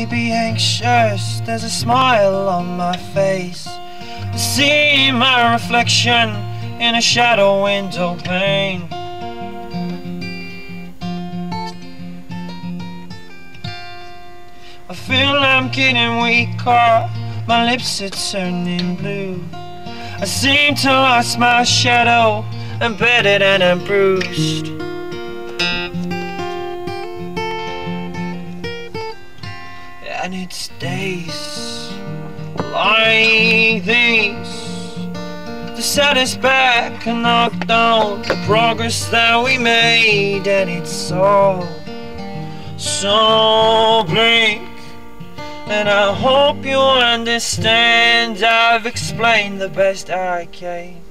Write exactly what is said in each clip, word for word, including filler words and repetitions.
may be anxious, there's a smile on my face. I see my reflection in a shadow window pane. I feel I'm getting weaker, my lips are turning blue. I seem to lost my shadow, embedded and I'm bruised. And it's days like these that set us back and knock down the progress that we made. And it's all so bleak, and I hope you understand. I've explained the best I can.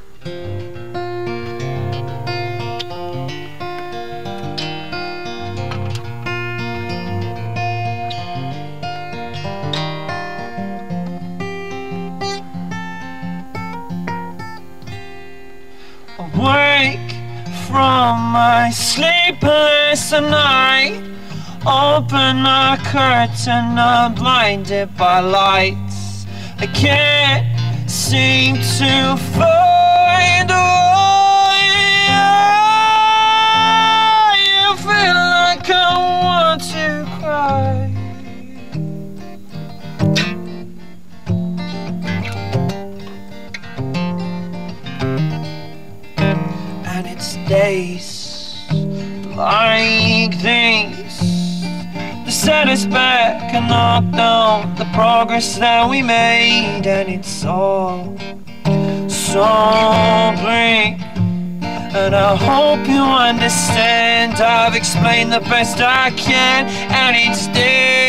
Awake from my sleepless night, open a curtain, I'm blinded by lights. I can't seem to find a way. I feel like I want to cry. And it's days like these that set us back and knock down the progress that we made. And it's all so bleak, and I hope you understand. I've explained the best I can, and it's days